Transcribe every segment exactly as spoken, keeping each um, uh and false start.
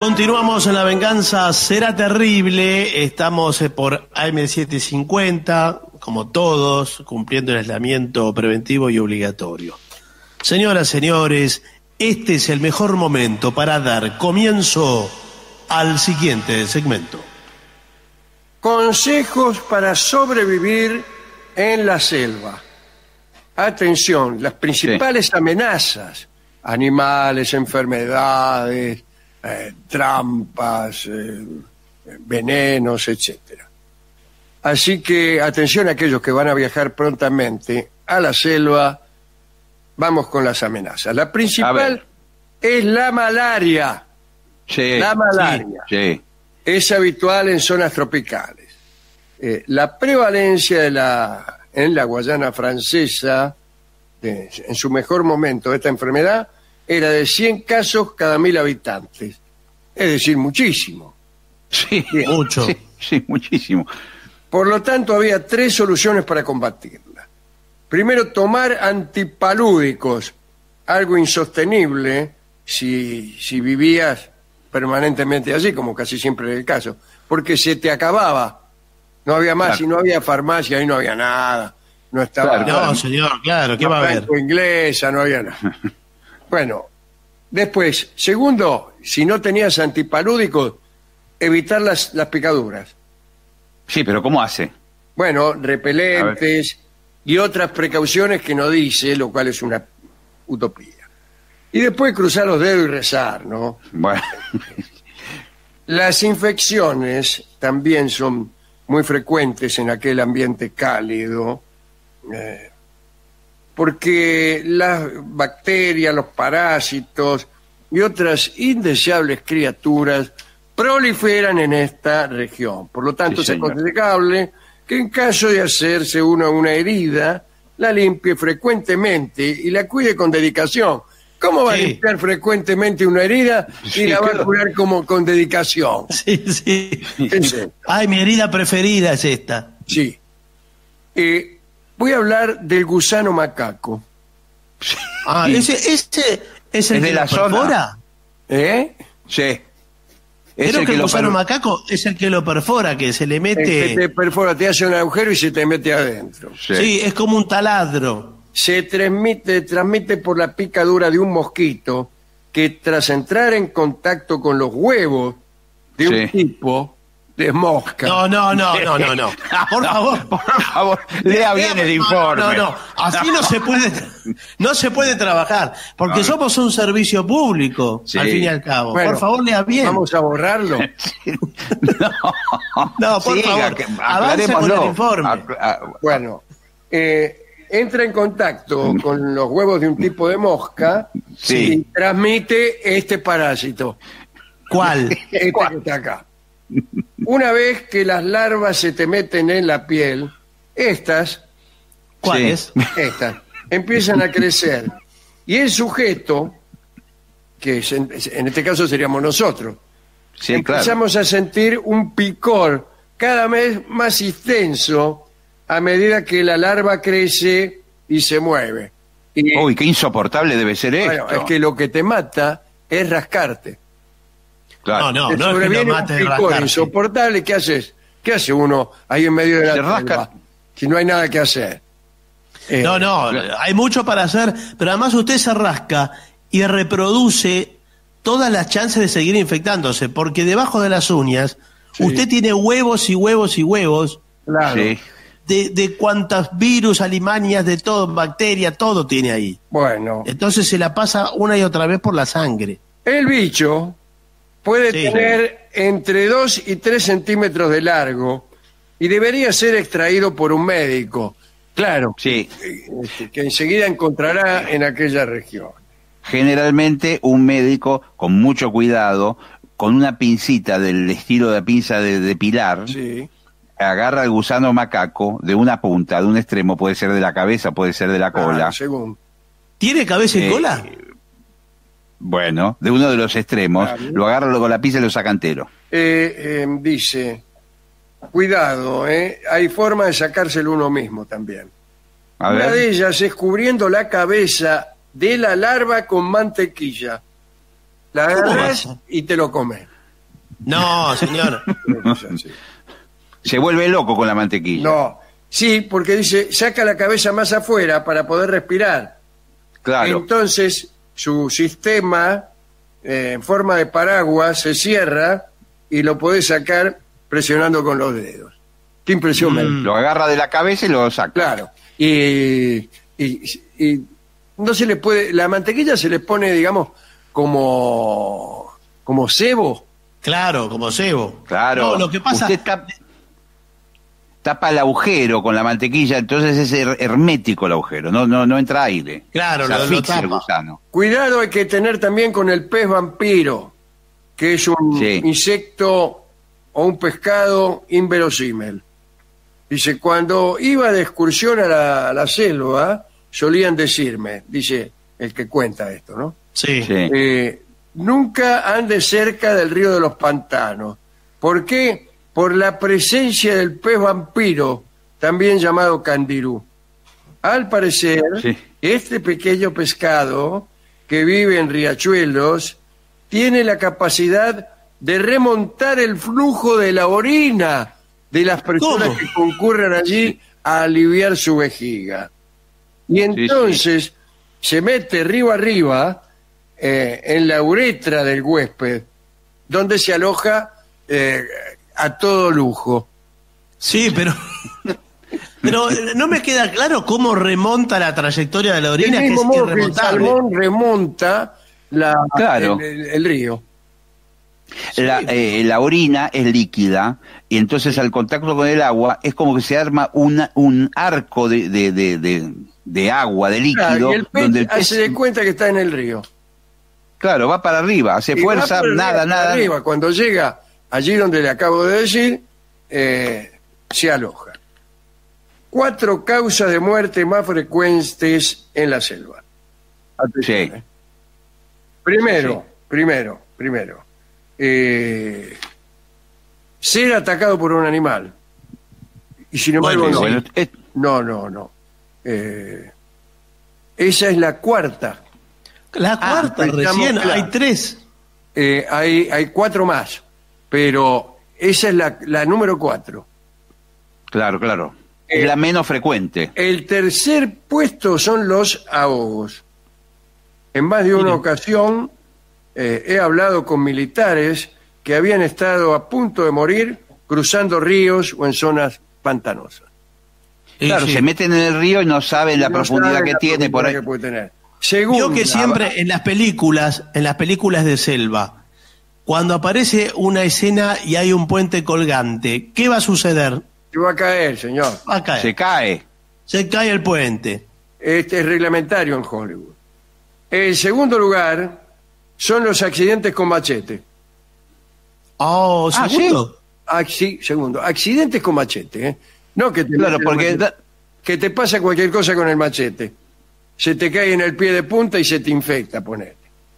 Continuamos en La Venganza Será Terrible. Estamos por A M setecientos cincuenta, como todos, cumpliendo el aislamiento preventivo y obligatorio. Señoras, señores, este es el mejor momento para dar comienzo al siguiente segmento. Consejos para sobrevivir en la selva. Atención, las principales sí. amenazas, animales, enfermedades, Eh, trampas, eh, venenos, etcétera. Así que atención a aquellos que van a viajar prontamente a la selva. Vamos con las amenazas. La principal es la malaria. Sí, la malaria sí, sí. es habitual en zonas tropicales. Eh, la prevalencia de la en la Guayana Francesa, de, en su mejor momento de esta enfermedad, era de cien casos cada mil habitantes. Es decir, muchísimo. Sí, Bien. Mucho. Sí, sí, muchísimo. Por lo tanto, había tres soluciones para combatirla. Primero, tomar antipalúdicos, algo insostenible si, si vivías permanentemente allí, como casi siempre es el caso, porque se te acababa. No había más, Claro. y no había farmacia, ahí no había nada. No estaba... Claro, No, señor, claro, ¿qué va a haber? Inglesa, no había nada. Bueno, después, segundo, si no tenías antipalúdicos, evitar las, las picaduras. Sí, pero ¿cómo hace? Bueno, repelentes y otras precauciones que no dice, lo cual es una utopía. Y después cruzar los dedos y rezar, ¿no? Bueno, Las infecciones también son muy frecuentes en aquel ambiente cálido, eh, porque las bacterias, los parásitos y otras indeseables criaturas proliferan en esta región. Por lo tanto, Sí, es señor. aconsejable que en caso de hacerse uno una herida, la limpie frecuentemente y la cuide con dedicación. ¿Cómo va Sí. a limpiar frecuentemente una herida y Sí, la va a claro. curar como con dedicación? Sí, sí. Ese. Ay, mi herida preferida es esta. Sí. Eh, voy a hablar del gusano macaco. Ah, Sí. ese, ese es el Es de que la lo zona. perfora. ¿Eh? sí. Creo el que el lo gusano per- macaco es el que lo perfora, que se le El que mete... te perfora, te hace un agujero y se te mete adentro. Sí. Sí, es como un taladro. Se transmite, transmite por la picadura de un mosquito que tras entrar en contacto con los huevos de un Sí. tipo de mosca. No, no, no, no, no, no. Por favor. Por favor, lea bien el informe. No, no, así no se puede, no se puede trabajar, porque No. somos un servicio público, Sí. al fin y al cabo. Bueno, por favor, lea bien. Vamos a borrarlo. No, por Siga, favor, que- avance con el aclarémoslo. informe. Ac- a- Bueno, eh, entra en contacto con los huevos de un tipo de mosca Sí. y transmite este parásito. ¿Cuál? Este que está acá. Una vez que las larvas se te meten en la piel, estas, ¿Cuál Sí. es? estas, empiezan a crecer. Y el sujeto, que es en, en este caso seríamos nosotros, Sí, claro. empezamos a sentir un picor cada vez más intenso a medida que la larva crece y se mueve. Y, Uy, qué insoportable debe ser bueno, esto. es que lo que te mata es rascarte. Claro. No, Te no, no es que lo sobreviene mate un de picor rascarse. insoportable. ¿Qué haces? ¿Qué hace uno ahí en medio de la Se rasca. selva si no hay nada que hacer? Eh, No, no, hay mucho para hacer, pero además usted se rasca y reproduce todas las chances de seguir infectándose, porque debajo de las uñas Sí. usted tiene huevos y huevos y huevos Claro. Sí. de, de cuantas virus, alimañas, de todo, bacterias, todo tiene ahí. Bueno, Entonces se la pasa una y otra vez por la sangre. el bicho puede Sí. tener entre dos y tres centímetros de largo y debería ser extraído por un médico. Claro, Sí. este, que enseguida encontrará en aquella región. Generalmente un médico con mucho cuidado, con una pincita del estilo de pinza de depilar, Sí. agarra al gusano macaco de una punta, de un extremo, puede ser de la cabeza, puede ser de la cola. Ah, según. ¿Tiene cabeza y Eh, cola? Bueno, de uno de los extremos, Claro. lo agarra luego con la pinza y lo saca entero. Eh, eh, dice, cuidado, ¿eh? Hay forma de sacárselo uno mismo también. A Una ver. de ellas es cubriendo la cabeza de la larva con mantequilla. La ¿Cómo agarras vas a- y te lo comes. No, señor. No es así. Se vuelve loco con la mantequilla. No, sí, porque dice, saca la cabeza más afuera para poder respirar. Claro. Entonces, su sistema eh, en forma de paraguas se cierra y lo podés sacar presionando con los dedos. Qué impresión me da. Lo agarra de la cabeza y lo saca. Claro. Y, y, y no se le puede, la mantequilla se le pone, digamos, como, como cebo. Claro, como cebo. Claro. No, lo que pasa... Usted tapa, tapa el agujero con la mantequilla, entonces es her- hermético el agujero, no, no, no entra aire. Claro, Se lo- lo asfixia el tapa. gusano. Cuidado hay que tener también con el pez vampiro, que es un Sí. insecto o un pescado inverosímil. Dice, cuando iba de excursión a la, a la selva, solían decirme, dice el que cuenta esto, ¿no? Sí. Sí. Eh, nunca ande cerca del río de los pantanos. ¿Por qué? Por la presencia del pez vampiro, también llamado candirú. Al parecer, Sí. este pequeño pescado que vive en riachuelos tiene la capacidad de remontar el flujo de la orina de las personas ¿Cómo? que concurren allí a aliviar su vejiga. Y entonces se mete río arriba eh, en la uretra del huésped, donde se aloja eh, a todo lujo. Sí, pero... Pero no me queda claro cómo remonta la trayectoria de la orina, Del que es mismo modo que el irremontable. salmón remonta la, Claro. el, el- el río. La, eh, la orina es líquida y entonces al contacto con el agua es como que se arma una, un arco de, de, de, de, de agua, de líquido, Claro, y el pez donde el pez, hace de cuenta que está en el río. claro, va para arriba, hace Y fuerza, va por nada, arriba, por nada. arriba. Cuando llega allí donde le acabo de decir, eh, se aloja. Cuatro causas de muerte más frecuentes en la selva. Atención, Sí. eh. Primero, primero, primero. eh, ser atacado por un animal. Y sin embargo, Bueno, no. Bueno, es- No, no, no. Eh, esa es la cuarta. La cuarta, estamos recién, claro. hay tres. Eh, hay, hay cuatro más, pero esa es la, la número cuatro. claro, claro. Eh, Es la menos frecuente. El tercer puesto son los ahogos. En más de una Mire. ocasión eh, he hablado con militares que habían estado a punto de morir cruzando ríos o en zonas pantanosas. Y Claro, sí. se meten en el río y no saben la No profundidad saben que la tiene por ahí. profundidad que puede tener. Segunda, Vio que siempre en las películas, en las películas de selva, cuando aparece una escena y hay un puente colgante, ¿qué va a suceder? se va a caer, señor. Va a caer. Se cae. Se cae el puente. Este es reglamentario en Hollywood. En segundo lugar, son los accidentes con machete. Oh, Ah, segundo. Acci- segundo, accidentes con machete, ¿eh? No que te, Claro, mete el porque machete. da- que te pasa cualquier cosa con el machete. Se te cae en el pie de punta y se te infecta, ponete.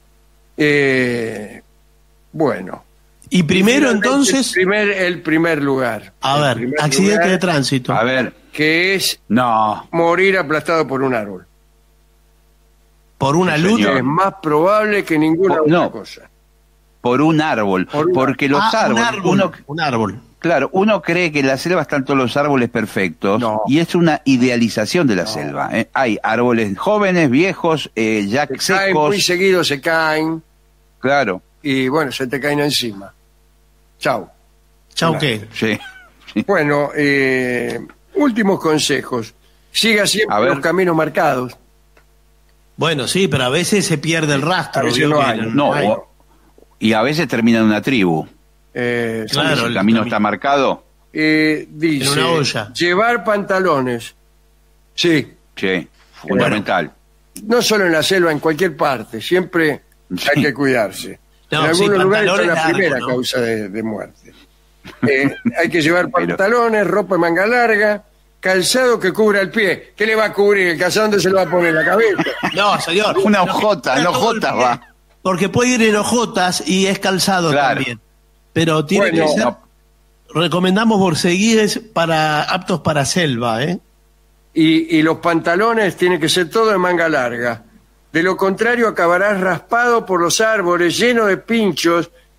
Eh, bueno. Y primero Finalmente, entonces, El primer, el primer lugar. a El ver, primer accidente lugar, de tránsito. a ver, Que es no, morir aplastado por un árbol. Por una Sí, luz. señor. Es más probable que ninguna Oh, otra no. cosa. por un árbol, Por un- porque los Ah, un árboles, árbol. uno, Un árbol. claro, uno cree que en la selva están todos los árboles perfectos No. y es una idealización de la selva. ¿eh? Hay árboles jóvenes, viejos, eh, ya Se caen secos, muy seguido, se caen claro, y bueno, se te caen encima. Chau. Chau, Claro. ¿qué? sí. Bueno, eh, últimos consejos. Siga siempre A ver. los caminos marcados. Bueno, sí, pero a veces se pierde el A rastro. veces vio no que hay. No, hay. o- y a veces termina en una tribu. Eh, Claro, Si el el camino cami- está marcado, eh, dice, En una olla. llevar pantalones. Sí, sí, fundamental. no solo en la selva, en cualquier parte. Siempre Sí. hay que cuidarse. No, en sí, algunos lugares es pantalones la largos, primera ¿no? causa de, de muerte. Eh, hay que llevar Pero- pantalones, ropa de manga larga, calzado que cubra el pie. ¿Qué le va a cubrir? ¿El calzado dónde se lo va a poner en la cabeza? No, señor. Una No, hojota, en no todo el hojotas pie, va. Porque puede ir en hojotas y es calzado Claro. también. Pero tiene Bueno, que ser. no. Recomendamos borceguíes para aptos para selva, ¿eh? Y, y los pantalones tienen que ser todo de manga larga. De lo contrario, acabarás raspado por los árboles, lleno de pinchos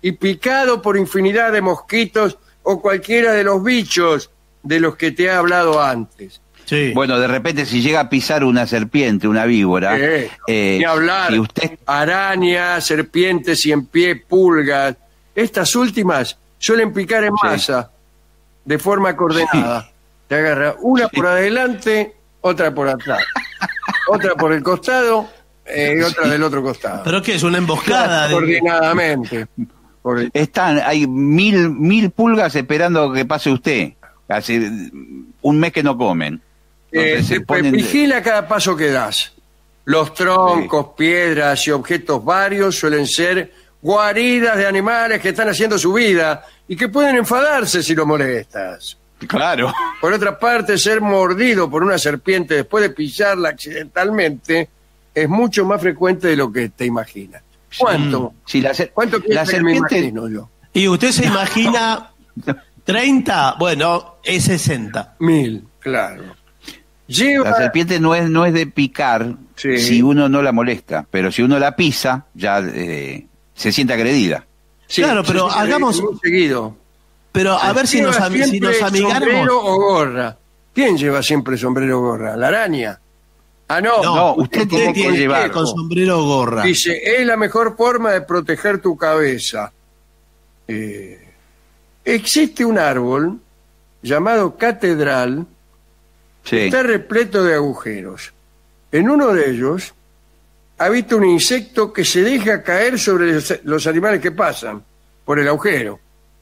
y picado por infinidad de mosquitos o cualquiera de los bichos de los que te he hablado antes. Sí. Bueno, de repente si llega a pisar una serpiente, una víbora, Eh, eh, ni hablar, si usted arañas, serpientes, cien pie, pulgas. Estas últimas suelen picar en Sí. masa, de forma coordenada. Te agarra una por adelante, otra por atrás, otra por el costado eh, y otra Sí. del otro costado. ¿Pero qué es? ¿Una emboscada? de- Coordinadamente. Por- están, hay mil, mil pulgas esperando que pase usted. Hace un mes que no comen. Eh, Entonces se te- pues, ponen- vigila cada paso que das. Los troncos, piedras y objetos varios suelen ser guaridas de animales que están haciendo su vida y que pueden enfadarse si lo molestas. Claro. Por otra parte, ser mordido por una serpiente después de pisarla accidentalmente es mucho más frecuente de lo que te imaginas. ¿Cuánto? Si la, ser- ¿Cuánto la crees que me serpiente... imagino yo? Y usted se imagina treinta, bueno, es sesenta. Mil, claro. Lleva... La serpiente no es, no es de picar Sí. si uno no la molesta, pero si uno la pisa, ya eh, se siente agredida. Sí, Claro, pero sí, sí, hagamos- muy seguido. Pero a ver si Lleva nos, ami- si siempre nos amigáramos. sombrero o gorra. ¿Quién lleva siempre sombrero o gorra? ¿La araña? Ah, no. No, usted tiene que como llevar. conejo. Con sombrero o gorra. Dice, es la mejor forma de proteger tu cabeza. Eh, existe un árbol llamado catedral Sí. está repleto de agujeros. En uno de ellos habita un insecto que se deja caer sobre los, los animales que pasan por el agujero.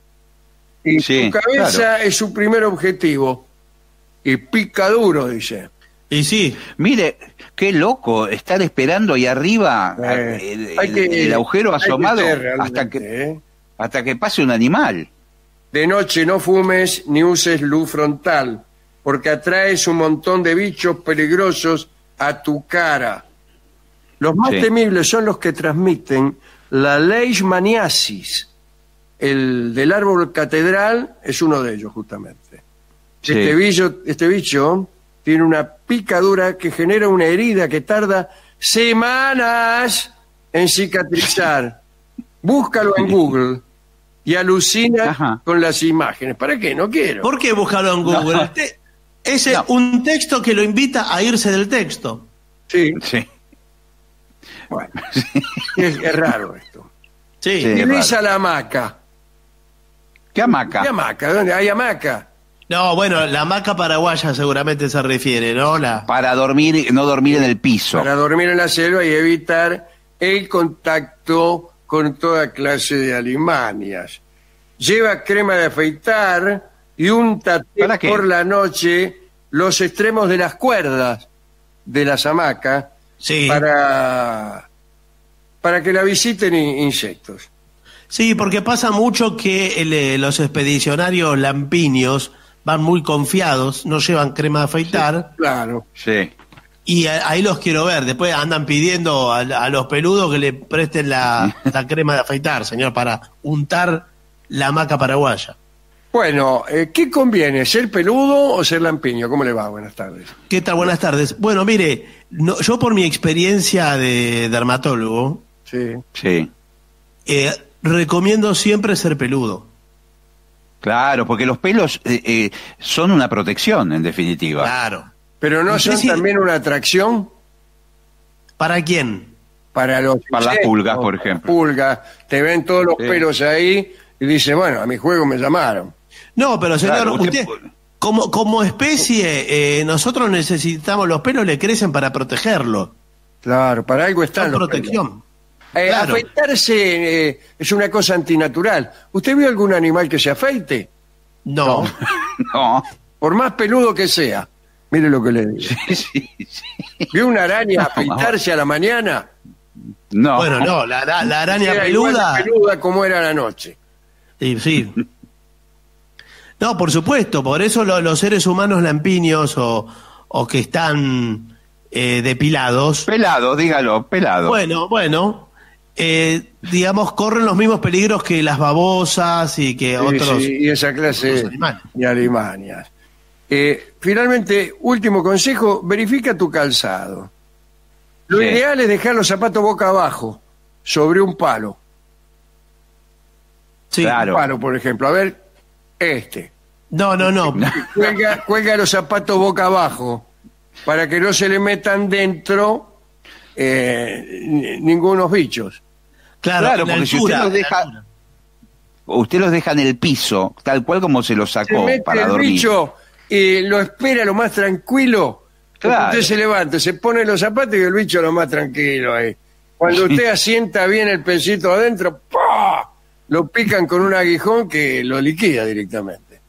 Y Sí, su cabeza claro. es su primer objetivo. Y pica duro, dice. Y sí, Mire, qué loco estar esperando ahí arriba Eh, el, hay el- que- el agujero hay que asomado ser realmente, hasta que ¿eh? hasta que pase un animal. De noche no fumes ni uses luz frontal, porque atraes un montón de bichos peligrosos a tu cara. Los más Sí. temibles son los que transmiten la leishmaniasis. El del árbol catedral es uno de ellos, justamente. Sí. Este, bicho, este bicho tiene una picadura que genera una herida que tarda semanas en cicatrizar. Búscalo en Google y alucina Ajá. con las imágenes. ¿Para qué? No quiero. ¿por qué buscarlo en Google? No. Este- ese No. un texto que lo invita a irse del texto. Sí, Sí. bueno, es, es raro esto. Sí. Sí. Utiliza la hamaca. ¿Qué hamaca? ¿Qué hamaca? ¿Dónde hay hamaca? No, bueno, la hamaca paraguaya seguramente se refiere, ¿no? La... Para dormir, no dormir en el piso. Para dormir en la selva y evitar el contacto con toda clase de alimañas. Lleva crema de afeitar y unta ¿Para qué? por la noche los extremos de las cuerdas de las hamacas Sí. para, para que la visiten i- insectos. Sí, porque pasa mucho que el, eh, los expedicionarios lampiños van muy confiados, no llevan crema de afeitar, Claro. Sí. y a- ahí los quiero ver. Después andan pidiendo a, a los peludos que le presten la, la crema de afeitar, señor, para untar la hamaca paraguaya. Bueno, eh, ¿qué conviene? ¿Ser peludo o ser lampiño? ¿Cómo le va? Buenas tardes. ¿Qué tal? Buenas tardes. Bueno, mire, no, yo por mi experiencia de dermatólogo, Sí. Sí. eh, recomiendo siempre ser peludo. Claro, porque los pelos eh, eh, son una protección, en definitiva. Claro. ¿Pero no No sé son si- también una atracción? ¿Para quién? Para los Para las insectos, pulgas, por las ejemplo. pulgas, te ven todos los Sí. pelos ahí y dice, bueno, a mi juego me llamaron. No, pero señor, Claro, usted, usted- como, como especie, eh, nosotros necesitamos, los pelos le crecen para protegerlo. Claro, para algo están Son los protección. pelos. Eh, Claro. Afeitarse eh, es una cosa antinatural. ¿Usted vio algún animal que se afeite? No. No. Por más peludo que sea. Mire lo que le digo. Sí, sí, sí. ¿Vio una araña No, afeitarse a la mañana? No. Bueno, no, la, la- la araña Era igual peluda. de peluda como era la noche. Sí, sí. No, por supuesto, por eso lo- los seres humanos lampiños o, o que están eh, depilados, Pelado, dígalo, pelado. bueno, bueno, eh, digamos, corren los mismos peligros que las babosas y que Sí, otros, sí, y esa clase otros animales. de alimañas. Eh, finalmente, último consejo, verifica tu calzado. Lo Sí. ideal es dejar los zapatos boca abajo, sobre un palo. Sí. Claro. Palo, por ejemplo. A ver, este. No, no, no. Cuelga, cuelga los zapatos boca abajo para que no se le metan dentro eh, ni- ningunos bichos. Claro, Claro, en la porque si altura, usted los en la deja, altura. usted los deja en el piso, tal cual como se los Se sacó mete para el dormir. bicho y lo espera lo más tranquilo. Claro. Usted se levanta, se pone los zapatos y el bicho lo más tranquilo ahí. Cuando usted asienta bien el pesito adentro, ¡pah!, lo pican con un aguijón que lo liquida directamente.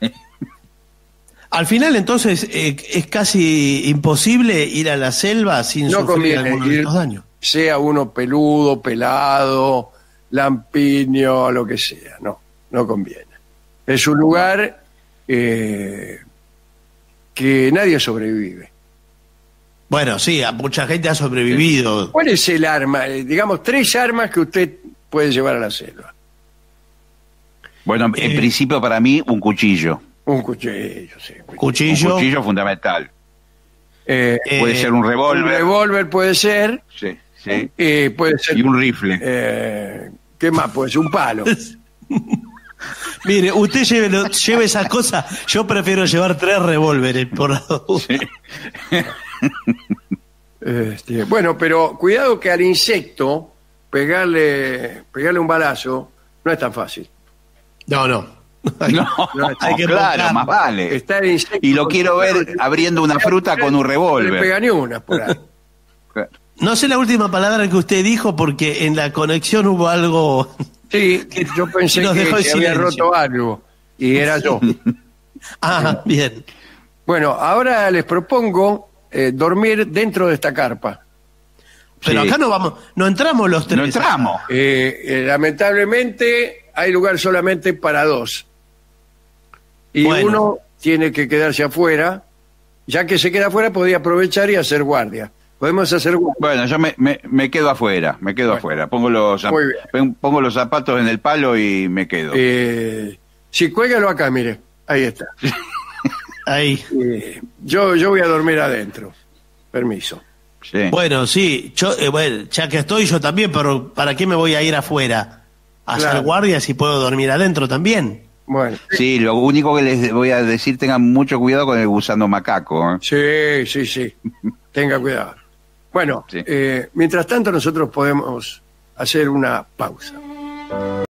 Al final, entonces, eh, es casi imposible ir a la selva sin No sufrir conviene alguno de ir, estos daños. sea uno peludo, pelado, lampiño, lo que sea. No, no conviene. Es un lugar eh, que nadie sobrevive. Bueno, sí, a mucha gente ha sobrevivido. ¿Cuál es el arma? Eh, digamos, tres armas que usted puede llevar a la selva. Bueno, en Eh. principio para mí un cuchillo. Un cuchillo, sí. Cuchillo. Un cuchillo fundamental. Eh, Eh, Puede ser un un revólver. revólver puede ser. Sí, sí. eh, puede ser. Y un rifle. eh, ¿Qué más? Puede ser un palo. Mire, usted lleve, lo- lleve esas cosas. Yo prefiero llevar tres revólveres por la duda. Sí. Este, bueno, pero cuidado que al insecto pegarle, pegarle un balazo no es tan fácil. No, no. No, hay que claro, buscar. más vale. Está el insecto Y lo con- quiero ver abriendo una fruta con un No le revólver. pega ni una por ahí. No sé la última palabra que usted dijo porque en la conexión hubo algo. Sí, yo pensé Nos que dejó en se había silencio. roto algo y era yo. Ah, bien. Bueno, ahora les propongo eh, dormir dentro de esta carpa. Pero Sí. acá no vamos, no entramos los tres. No entramos. Eh, eh, lamentablemente hay lugar solamente para dos. Y Bueno. uno tiene que quedarse afuera. Ya que se queda afuera, podía aprovechar y hacer guardia. Podemos hacer guardia. Bueno, yo me, me, me quedo afuera, me quedo Bueno. afuera. Pongo los, zap- Muy bien. pongo los zapatos en el palo y me quedo. Eh, sí, cuélgalo acá, mire. Ahí está. Ahí. Eh, yo, yo voy a dormir adentro. Permiso. Sí. Bueno, sí, yo, eh, bueno, ya que estoy yo también, pero ¿para qué me voy a ir afuera? A hacer Claro. guardia si puedo dormir adentro también. Bueno. Sí, lo único que les voy a decir, tengan mucho cuidado con el gusano macaco. ¿eh? Sí, sí, sí. Tenga cuidado. Bueno, Sí. eh, mientras tanto nosotros podemos hacer una pausa.